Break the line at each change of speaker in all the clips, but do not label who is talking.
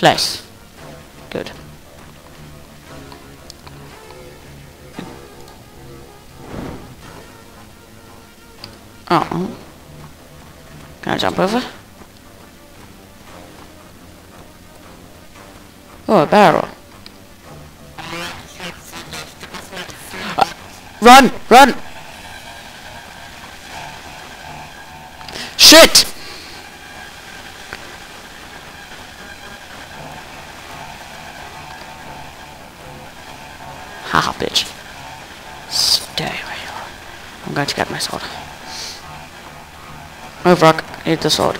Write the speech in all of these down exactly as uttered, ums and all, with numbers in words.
Less. Good. Oh. Can I jump over? Oh, a barrel. Uh, run! Run! Shit! Haha, bitch. Stay where you are. I'm going to get my sword. Move, Rock. I need the sword.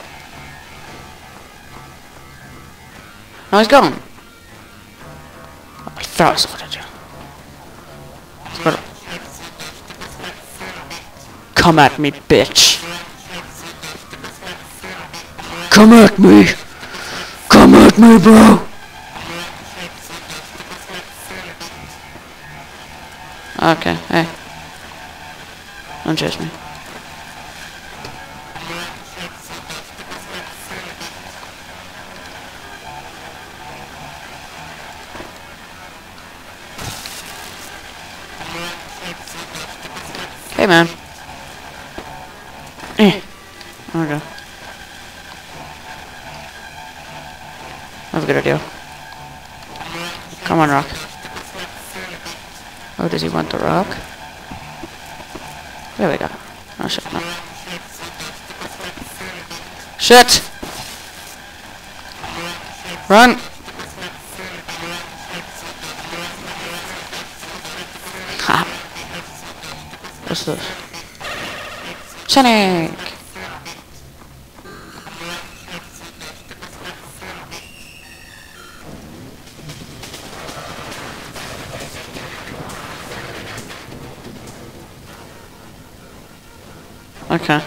No, he's gone. I throw a sword at you. But come at me, bitch. Come at me. Come at me, bro. Okay, hey. Don't chase me. Hey, man. Eh. There we go. That's a good idea. Come on, Rock. Oh, does he want the rock? There we go. Oh, shit, no. Shit! Run! Ha! What's this? Sonic! Okay.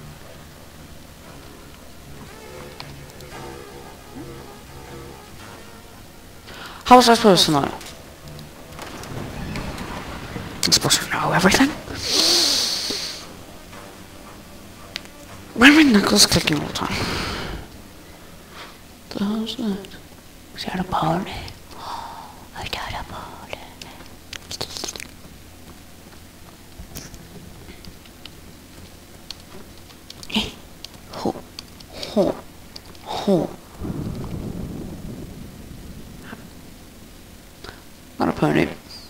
How was I supposed to know? I'm supposed to know everything? Why are my knuckles clicking all the time? What the hell is that? Is that a party? I got a party. Ho. Ho. Ho. Not a pony.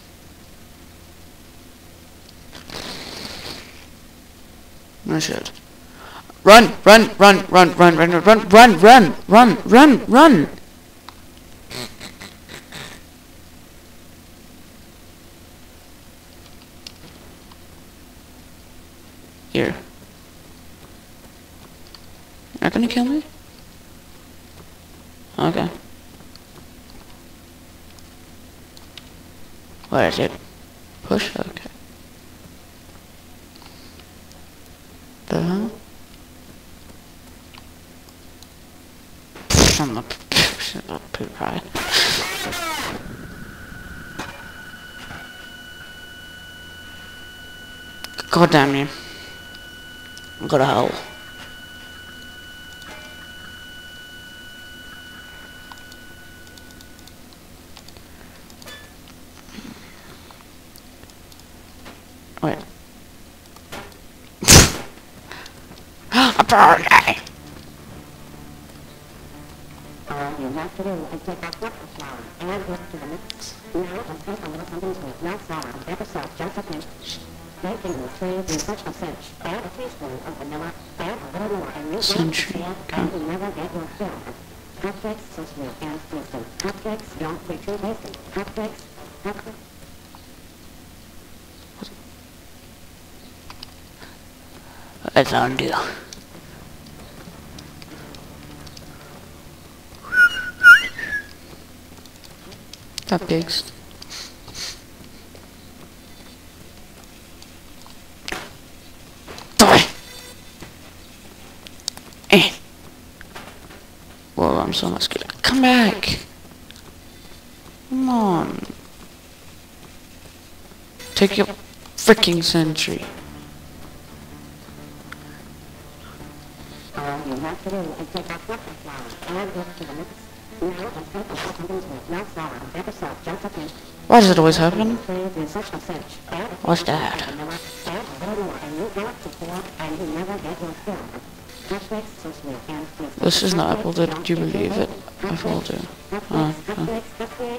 No shit. Run, run, run, run, run, run, run, run, run, run, run, run. Here. Not gonna kill me? Okay. Where is it? Push? Okay. The hell? I'm not poop right. God damn you. I got a hole. Wait. A bird! You have to do is take that breakfast flour, add this to the mix. Now, and take a little something to it. Melt flour, pepper salt, just a pinch. Make into trees in such a cinch. Add a teaspoon of vanilla, add a little more, and mix it until you never get your fill. Hotcakes, so sweet and tasty. Hotcakes don't be too tasty. Hotcakes, hotcakes. Let's undo. Cupcakes. Die! Eh. Whoa, I'm so muscular. Come back! Come on. Take your freaking sentry. All you have to do is take that breakfast flour, add this to the mix. Now it's time to jump into it. Now Sarah, better self, jump up in.
Why does it always happen?
Friends in such a search. Add a
What's
few
that?
and never- add a little more, and you got to four, and you never get your fill. Netflix, social, and Facebook.
This is not Apple,
Netflix,
did you
jump
believe
into
it? I told you.
Netflix,
Oh,
Netflix,
oh.
Netflix, Netflix.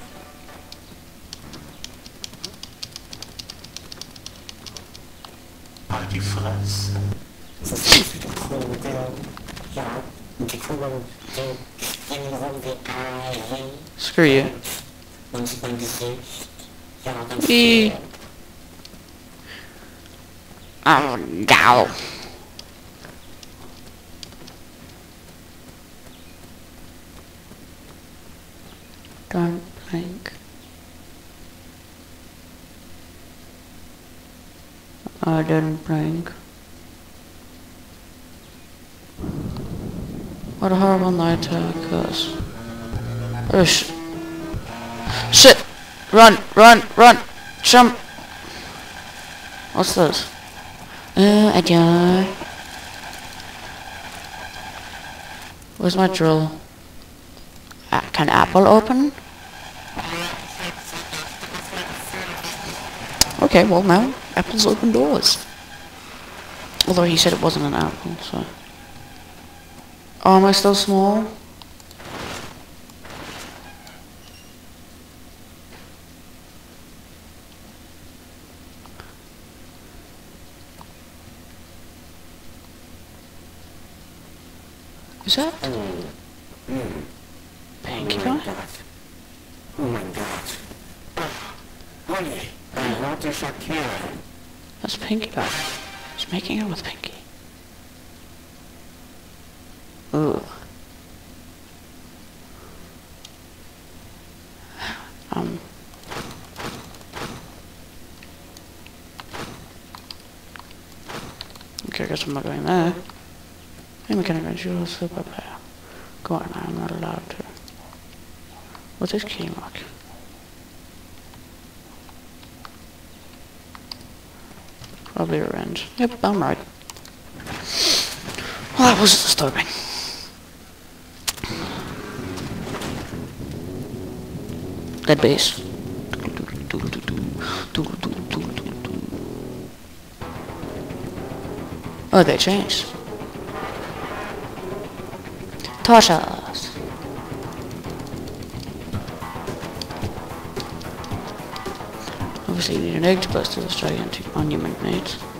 Party Fuzz. Das ist echt wieder cool mit der, ja, mit die coolen, den springen rum wie Ei.
Screw you.
Man sieht mein Gesicht. Ja, ganz
Wie?
schön.
Oh, no. Don't blink. I didn't blink. What a horrible night to curse. Oh sh- Shit! Run, run, run! Jump! What's this? Uh, I die. Where's my drill? Uh, can Apple open? Okay, well now, Apple's open doors. Although he said it wasn't an apple, so... Oh, am I still small? Is that Pinkie
Oh
Pie?
my god. Oh my god. Honey, I want to Shakira.
That's Pinkie Pie. He's making out with Pinkie. Ooh. Um. Okay, I guess I'm not going there. Hey, mechanic, you a super player. Go on, I'm not allowed to. What's this key mark? Probably a wrench. Yep, I'm right. Well, that was disturbing. Dead base. Oh, they changed. Torches. Obviously you need an egg to burst through this gigantic monument, mate.